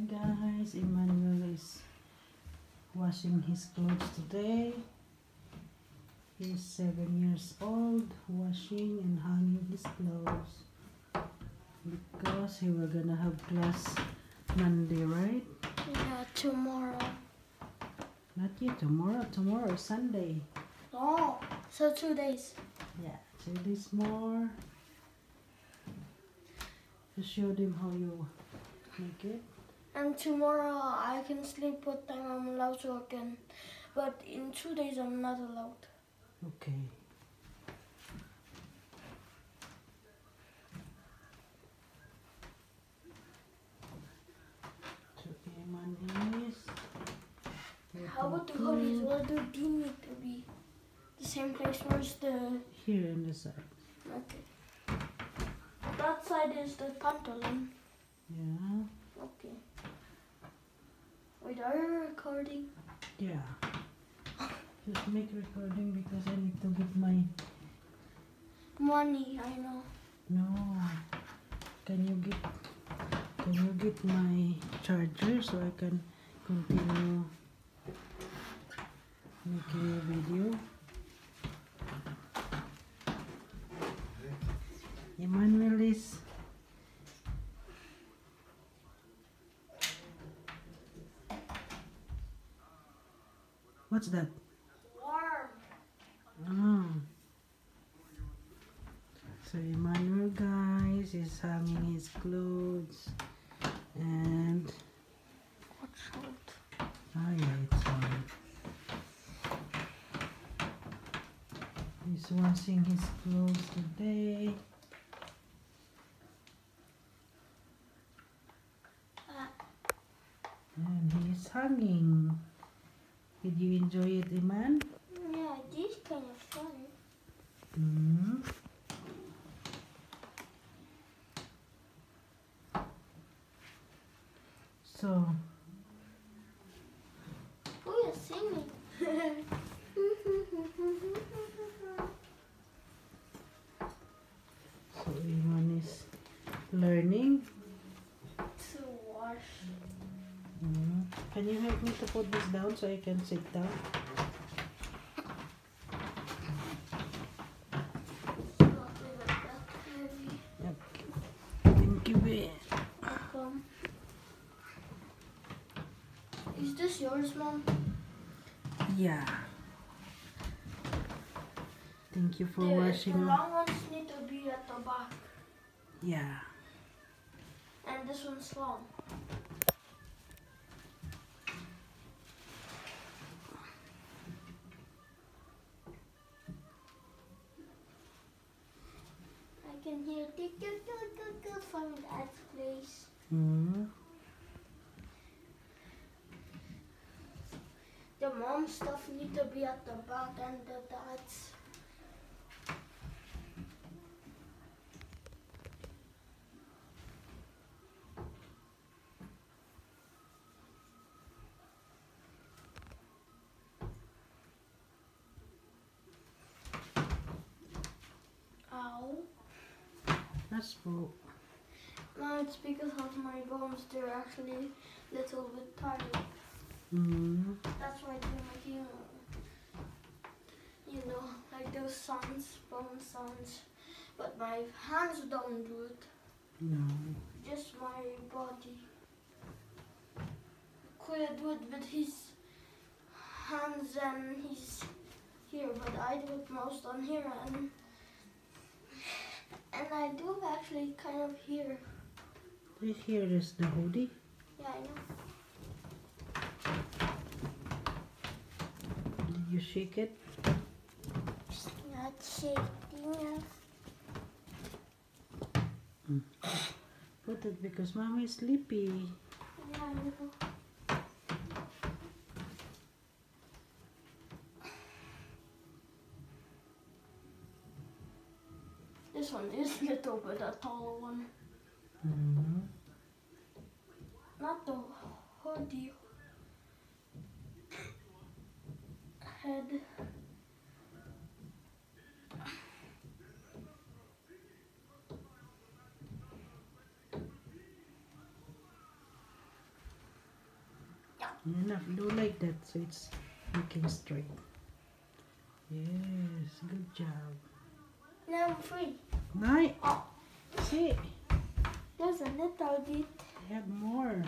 Guys, Emmanuel is washing his clothes today. He's 7 years old, washing and hanging his clothes because he will gonna have class Monday, right? Yeah, tomorrow. Not yet, tomorrow. Tomorrow is Sunday. Oh, so 2 days. Yeah, 2 days more. To show them how you make it. And tomorrow I can sleep what time I'm allowed to again. But in 2 days I'm not allowed. Okay. So Emmanuel is How about the hoodies? Where do they need to be? The same place? Where's the... here in the side. Okay. That side is the pantaloon. Yeah. Okay. Wait, are you recording? Yeah. Just make recording because I need to get my... Money, I know. No. Can you get my charger so I can continue making a video? Emmanuel is... What's that? Warm. Ah. So Emmanuel, guys, is hanging his clothes and What's out? yeah, it's on. He's washing his clothes today. And he's hanging. Did you enjoy it, Iman? Yeah, this kind of fun. Mm-hmm. So, Who is singing? so Iman is learning. To wash. Mm. Can you help me to put this down so I can sit down? Not even that heavy. Yep. Thank you, babe. Welcome. Is this yours, Mom? Yeah. Thank you for The washing. long ones need to be at the back. Yeah. And this one's long. I can hear from Dad's place. Mm. The mom stuff need to be at the back and the dad's. Ow. That's cool. No, it's because of my bones. They're actually a little bit tired. Mm. That's why they're making, like those sounds, bone sounds. But my hands don't do it. No. Just my body. Could do it with his hands and his here, but I do it most on here and I do actually kind of here. Right here is the hoodie. Yeah, I know. Did you shake it? Not shaking. Put it because Mama is sleepy. Yeah, I know. This one is a little bit a taller one. Mm-hmm. Not the hoodie. Head. Enough. Do like that so it's looking straight. Yes, good job. Now I'm free. Nice. Oh, See, there's a little bit. I have more.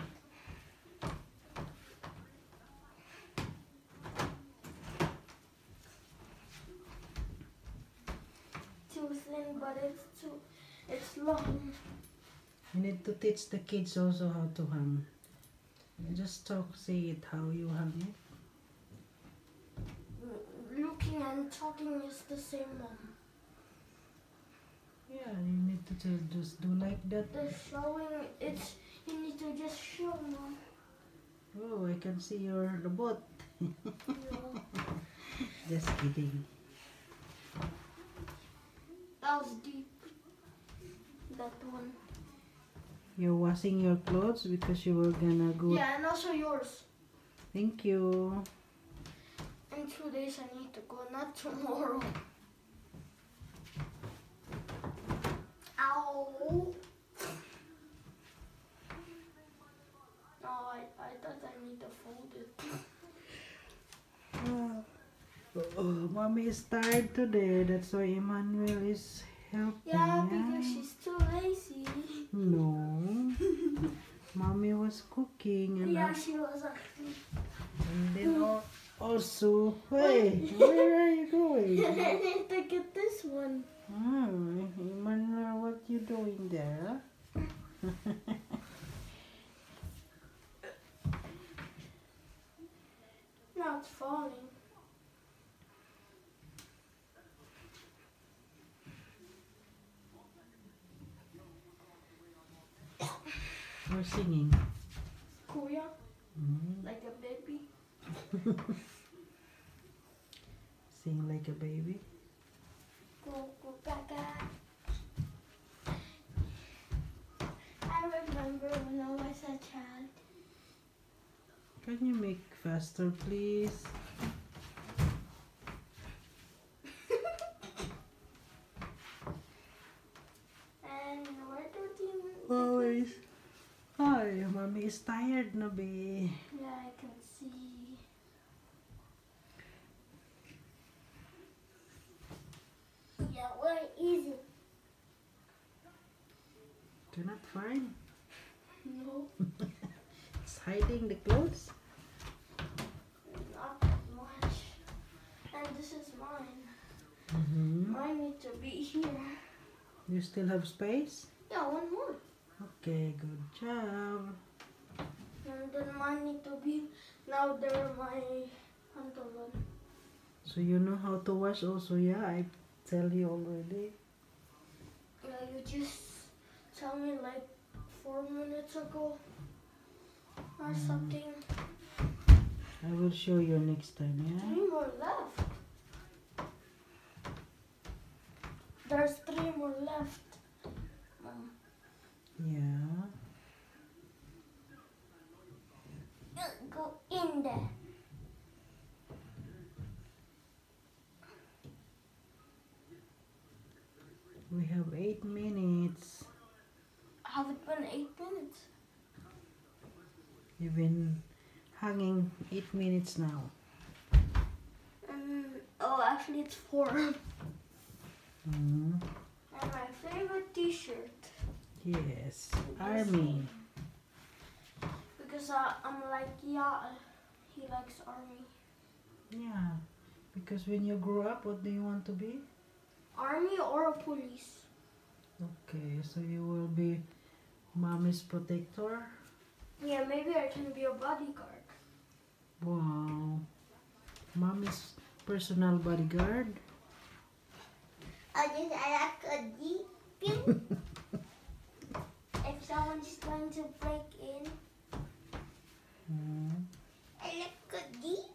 Too thin, but it's long. You need to teach the kids also how to hang. Just talk, say it how you hang it. Looking and talking is the same, Mom. Yeah, you need to just do like that. The showing, it's, you need to just show, Mom. Oh, I can see your robot. No, Just kidding. that was deep. That one. You're washing your clothes because you were gonna go. Yeah, and also yours. Thank you. In 2 days I need to go, not tomorrow. Ow! No, I thought I need to fold it. Mommy is tired today. That's why Emmanuel is helping. Yeah, because she's too lazy. No. Mommy was cooking and Yeah, she was actually. and then also, hey, where are you going? I need to get this one. Emmanuel, what you doing there? Now it's falling. We're singing. Kuya, like a baby. Sing like a baby. Go, go, gaga. I remember when I was a child. Can you make faster, please? And where do you... Always. Hi, mommy is tired, Nabi. Yeah, I can see. Yeah, where is it? Cannot find. No, It's hiding the clothes. not that much. And this is mine. Mine need to be here. You still have space? Yeah, one more. Okay, good job. And then mine need to be... Now they're my pantalon. So you know how to wash also, yeah? I tell you already. Yeah, you just tell me like 4 minutes ago or something. I will show you next time, yeah? 3 more left. There's 3 more left. Yeah. Go in there. We have 8 minutes. Have it been 8 minutes? You've been hanging 8 minutes now. Oh, actually it's 4. Mm. And my favorite t-shirt. Yes, army. Because I'm like, yeah, he likes army. Yeah, because when you grow up, what do you want to be? Army or a police. Okay, so you will be mommy's protector? Yeah, maybe I can be a bodyguard. Wow. Mommy's personal bodyguard? I like a deep. If someone's trying to break in, I like a deep.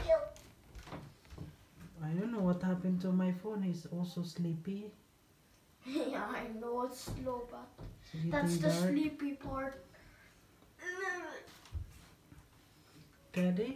I don't know what happened to my phone. It's also sleepy. Yeah, I know it's slow, but It's that's getting the dark. sleepy part. Ready?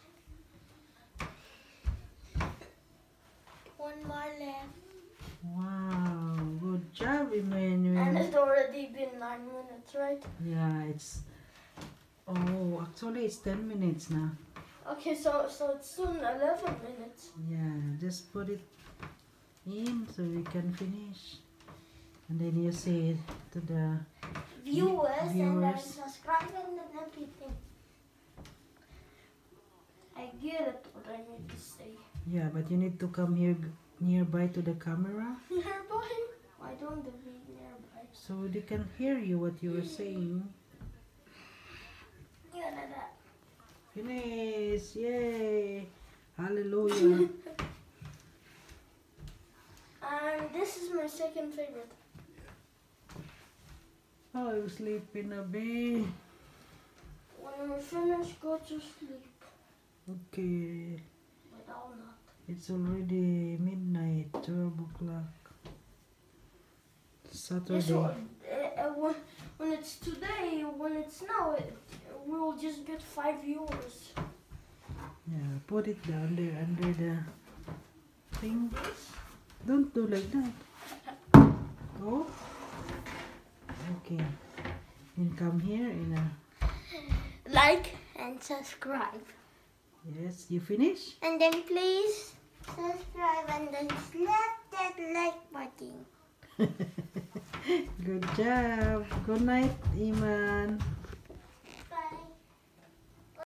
One more left. Wow, good job, Emmanuel. And it's already been 9 minutes, right? Yeah, it's Oh, actually it's 10 minutes now. Okay, so it's soon 11 minutes. Yeah, just put it in so we can finish. And then you say to the Viewers and then viewers. subscribe and everything. I get it what I need to say. Yeah, but you need to come here nearby to the camera Nearby? Why don't they be nearby? so they can hear you what you were saying. Yeah, like that. Finish! Yay! Hallelujah! And this is my second favorite. Oh, I'm sleeping a bit. When we're finished, go to sleep. Okay. But I'll not. It's already midnight, 12 o'clock. Saturday. So, when it's today, when it's now, we'll just get 5 viewers. Yeah, put it down there under the thing. Don't do like that. Oh. Okay. Then come here and Like and subscribe. yes, you finish? And then please subscribe and then slap that like button. Good job. Good night, Iman.